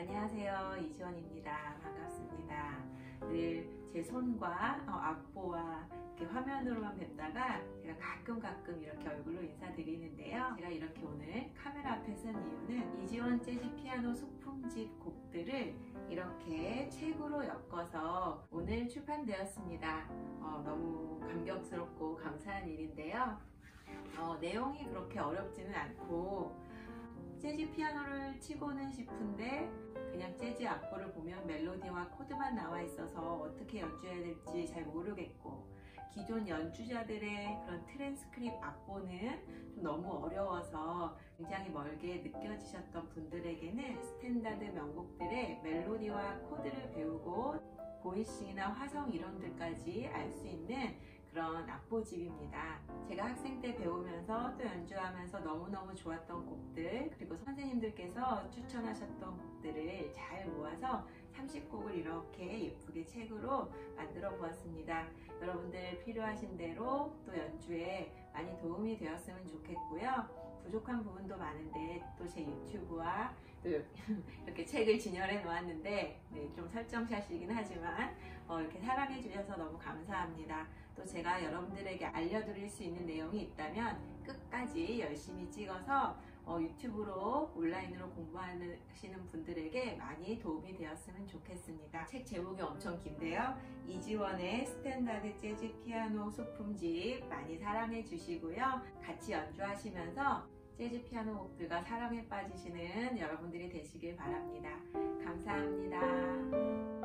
안녕하세요, 이지원입니다. 반갑습니다. 늘 제 손과 악보와 이렇게 화면으로만 뵙다가 제가 가끔 이렇게 얼굴로 인사드리는데요. 제가 이렇게 오늘 카메라 앞에 선 이유는 이지원 재즈 피아노 소품집 곡들을 이렇게 책으로 엮어서 오늘 출판되었습니다. 너무 감격스럽고 감사한 일인데요. 내용이 그렇게 어렵지는 않고 재즈 피아노를 치고는 싶은데 그냥 재즈 악보를 보면 멜로디와 코드만 나와 있어서 어떻게 연주해야 될지 잘 모르겠고, 기존 연주자들의 그런 트랜스크립 악보는 좀 너무 어려워서 굉장히 멀게 느껴지셨던 분들에게는 스탠다드 명곡들의 멜로디와 코드를 배우고 보이싱이나 화성 이론들까지 알 수 있는 그런 악보집입니다. 제가 학생 때 배우면서 또 연주하면서 너무너무 좋았던 곡들, 그리고 선생님들께서 추천하셨던 곡들을 잘 모아서 30곡을 이렇게 예쁘게 책으로 만들어 보았습니다. 여러분들 필요하신 대로 또 연주에 많이 도움이 되었으면 좋겠고요. 부족한 부분도 많은데 또 제 유튜브와 또 이렇게 책을 진열해 놓았는데 좀 설정샷이긴 하지만 이렇게 사랑해 주셔서 너무 감사합니다. 또 제가 여러분들에게 알려드릴 수 있는 내용이 있다면 끝까지 열심히 찍어서 유튜브로 온라인으로 공부하시는 분들에게 많이 도움이 되었으면 좋겠습니다. 책 제목이 엄청 긴데요. 이지원의 스탠다드 재즈 피아노 소품집 많이 사랑해 주시고요. 같이 연주하시면서 재즈 피아노 곡들과 사랑에 빠지시는 여러분들이 되시길 바랍니다. 감사합니다.